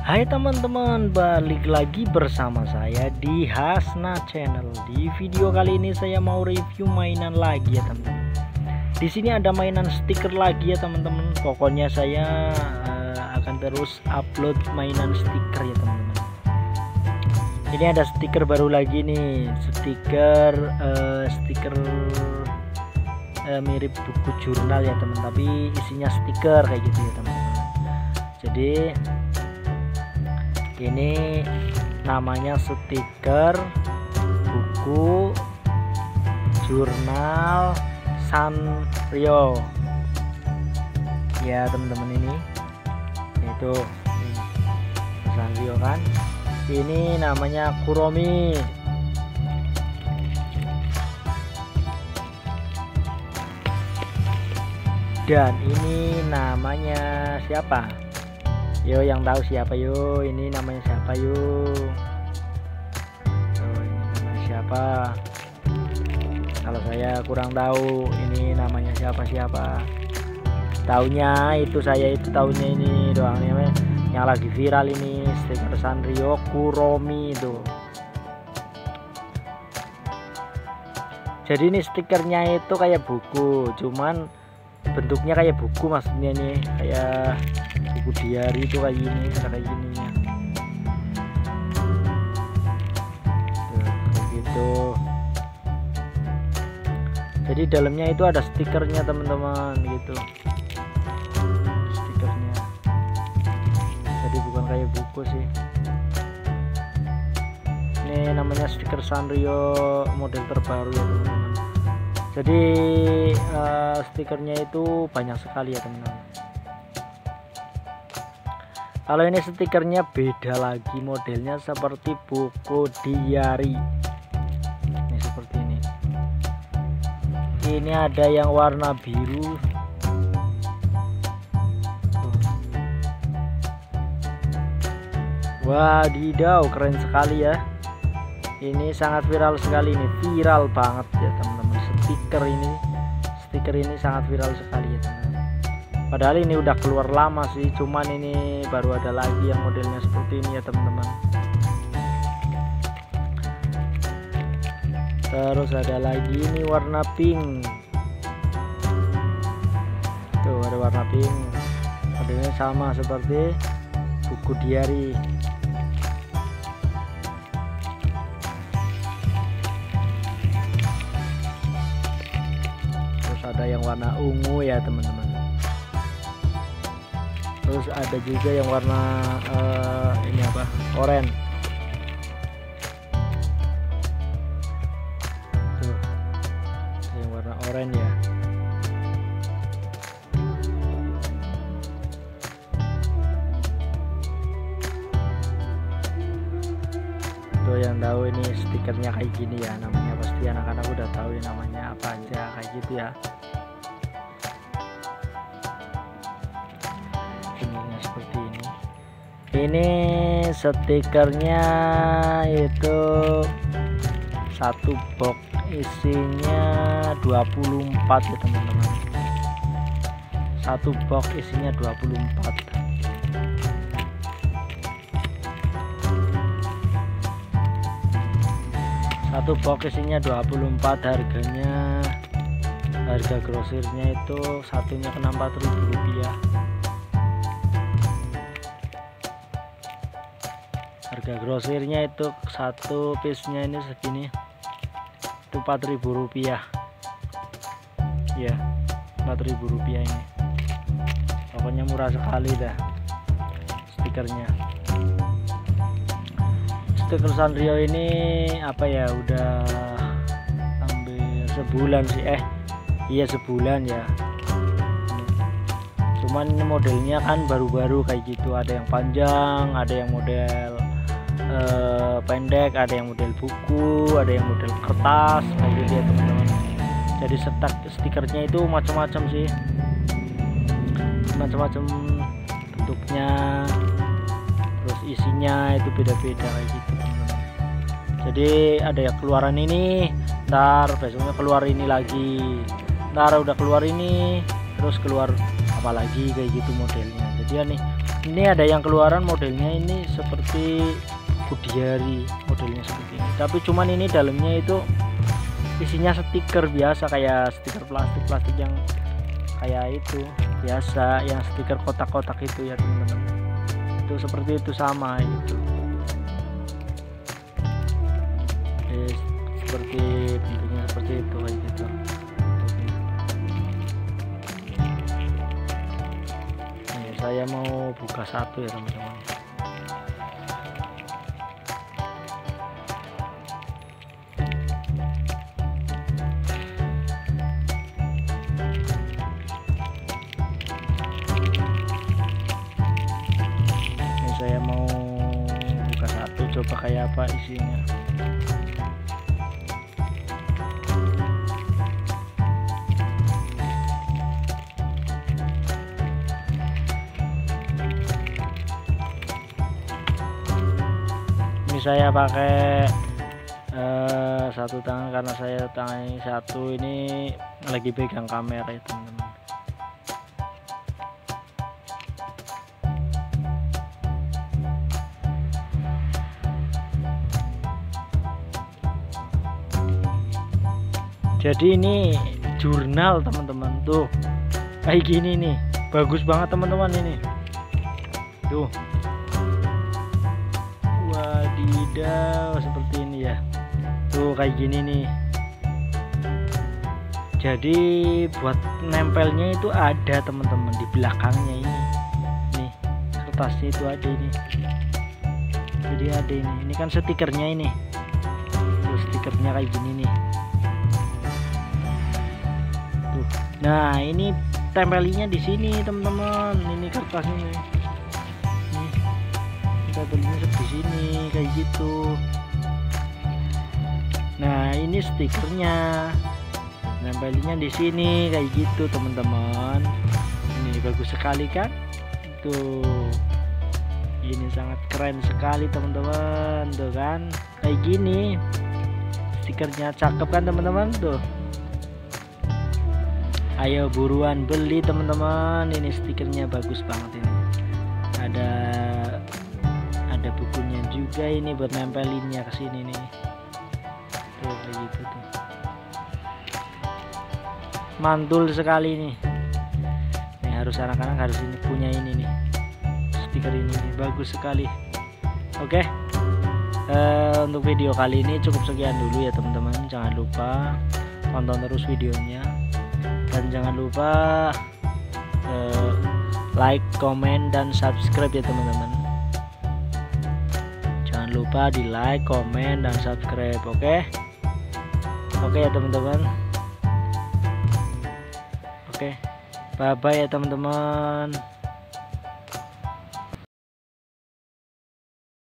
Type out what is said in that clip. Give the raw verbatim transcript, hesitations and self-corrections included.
Hai teman-teman, balik lagi bersama saya di Hasna Channel. Di video kali ini saya mau review mainan lagi ya teman-teman. Di sini ada mainan stiker lagi ya teman-teman. Pokoknya saya uh, akan terus upload mainan stiker ya teman-teman. Ini ada stiker baru lagi nih, stiker uh, stiker uh, mirip buku jurnal ya teman, tapi isinya stiker kayak gitu ya teman-teman. Jadi ini namanya stiker buku jurnal Sanrio ya teman-teman. Ini itu Sanrio kan, ini namanya Kuromi. Dan ini namanya siapa? Yo, yang tahu siapa yo? Ini namanya siapa yo? Oh, ini namanya siapa? Kalau saya kurang tahu ini namanya siapa siapa. Taunya itu saya itu taunya ini doang nih, yang lagi viral ini stiker Sanrio Kuromi itu. Jadi ini stikernya itu kayak buku, cuman bentuknya kayak buku, maksudnya nih kayak buku diary itu kayak gini, kayak gini ya. Tuh, kayak gitu. Jadi dalamnya itu ada stikernya teman-teman gitu. Stikernya. Jadi bukan kayak buku sih. Ini namanya stiker Sanrio model terbaru ya teman-teman. Jadi uh, stikernya itu banyak sekali ya teman-teman. Kalau ini stikernya beda lagi, modelnya seperti buku diary. Ini seperti ini. Ini ada yang warna biru. Wadidaw, keren sekali ya. Ini sangat viral sekali, ini viral banget ya teman-teman. Stiker ini, stiker ini sangat viral sekali ya teman-teman. Padahal ini udah keluar lama sih, cuman ini baru ada lagi yang modelnya seperti ini ya teman-teman. Terus ada lagi ini warna pink. Tuh ada warna pink. Modelnya sama seperti buku diary. Terus ada yang warna ungu ya teman-teman. Terus ada juga yang warna uh, ini apa, oranye. Tuh, yang warna oranye ya. Tuh yang tahu ini stikernya kayak gini ya, namanya pasti anak-anak udah tahu ya namanya apa aja kayak gitu ya. Seperti ini. Ini stikernya itu satu box isinya dua puluh empat ya teman-teman. Satu box isinya dua puluh empat. Satu box isinya dua puluh empat, harganya harga grosirnya itu satunya kena empat ribu rupiah. Harga grosirnya itu satu piece-nya ini segini, itu empat ribu rupiah ya, empat ribu rupiah ini. Pokoknya murah sekali dah stikernya. Stiker Sanrio ini apa ya, udah hampir sebulan sih, eh iya sebulan ya. Cuman ini modelnya kan baru-baru kayak gitu, ada yang panjang, ada yang model Uh, pendek, ada yang model buku, ada yang model kertas kayak gitu ya teman-teman. Jadi setak stikernya itu macam-macam sih, macam-macam bentuknya, terus isinya itu beda-beda kayak gitu teman-teman. Jadi ada yang keluaran ini, ntar besoknya keluar ini lagi, ntar udah keluar ini terus keluar apa lagi kayak gitu modelnya. Jadi ya nih Ini ada yang keluaran modelnya ini seperti Budiari, modelnya seperti ini, tapi cuman ini dalamnya itu isinya stiker biasa, kayak stiker plastik-plastik yang kayak itu biasa, yang stiker kotak-kotak itu ya teman-teman. Itu seperti itu, sama itu. Jadi, seperti bentuknya seperti itu kayak gitu. Nih, saya mau buka satu ya teman-teman. Saya mau buka satu, coba kayak apa isinya. Ini saya pakai uh, satu tangan karena saya tangan ini satu ini lagi pegang kamera ya teman-teman. Jadi ini jurnal teman-teman, tuh kayak gini nih, bagus banget teman-teman ini. Tuh, wadidaw, seperti ini ya. Tuh kayak gini nih. Jadi buat nempelnya itu ada teman-teman di belakangnya ini. Nih kertasnya itu ada ini. Jadi ada ini. Ini kan stikernya ini. Tuh stikernya kayak gini nih. Nah ini tempelinya di sini teman-teman, ini kertasnya nih, nih tempelnya di sini kayak gitu. Nah ini stikernya, tempelnya di sini kayak gitu teman-teman. Ini bagus sekali kan? Tuh, ini sangat keren sekali teman-teman, tuh kan? Kayak gini, stikernya cakep kan teman-teman tuh. Ayo buruan beli teman-teman, ini stikernya bagus banget ini. Ada ada bukunya juga ini buat nempelinnya ke sini nih. Tuh kayak gitu tuh. Mantul sekali nih. Nih harus anak-anak harus ini punya ini nih. Stiker ini nih, bagus sekali. Oke. Uh, untuk video kali ini cukup sekian dulu ya teman-teman. Jangan lupa tonton terus videonya. Dan jangan lupa uh, like, komen, dan subscribe ya teman-teman. Jangan lupa di like, komen, dan subscribe. Oke okay? Oke okay, ya teman-teman. Oke okay. Bye bye ya teman-teman.